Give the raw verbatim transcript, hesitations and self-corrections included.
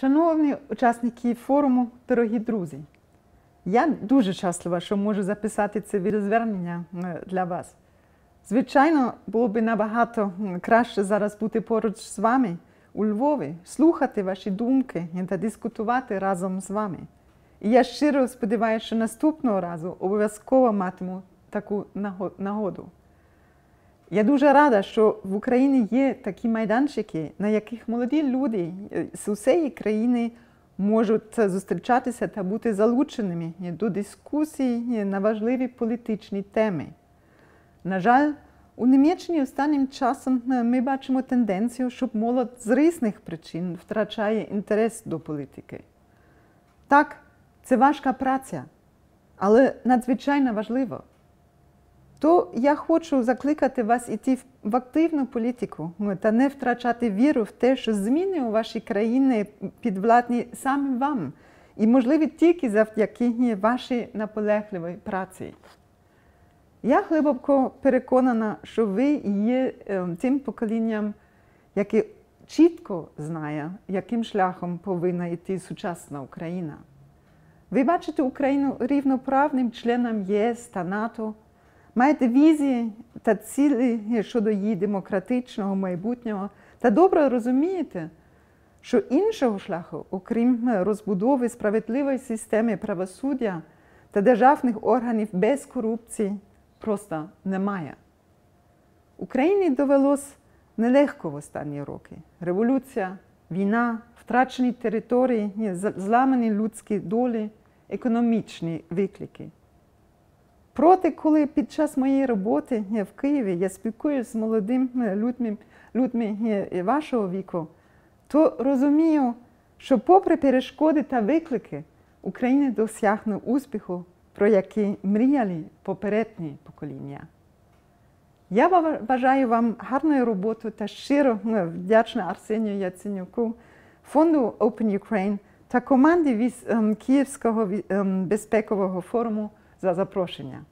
Шановні учасники форуму, дорогі друзі, я дуже щаслива, що можу записати це відеозвернення для вас. Звичайно, було б набагато краще зараз бути поруч з вами у Львові, слухати ваші думки та дискутувати разом з вами. І я щиро сподіваюся, що наступного разу обов'язково матиму таку нагоду. Я дуже рада, що в Україні є такі майданчики, на яких молоді люди з усієї країни можуть зустрічатися та бути залученими до дискусій на важливі політичні теми. На жаль, у Німеччині останнім часом ми бачимо тенденцію, що молодь з різних причин втрачає інтерес до політики. Так, це важка праця, але надзвичайно важливо. То я хочу закликати вас йти в активну політику та не втрачати віру в те, що зміни у вашій країні підвладні саме вам і можливі тільки завдяки вашій наполегливій праці. Я глибоко переконана, що ви є тим поколінням, яке чітко знає, яким шляхом повинна йти сучасна Україна. Ви бачите Україну рівноправним членом ЄС та НАТО, маєте візії та цілі щодо її демократичного майбутнього та добре розумієте, що іншого шляху, окрім розбудови справедливої системи правосуддя та державних органів без корупції, просто немає. Україні довелось нелегко в останні роки. Революція, війна, втрачені території, зламані людські долі, економічні виклики. Проте, коли під час моєї роботи в Києві я спілкуюся з молодими людьми, людьми вашого віку, то розумію, що попри перешкоди та виклики, Україна досягне успіху, про який мріяли попередні покоління. Я бажаю вам гарної роботи та щиро вдячна Арсенію Яценюку, фонду Open Ukraine та команді Київського безпекового форуму за запрошення.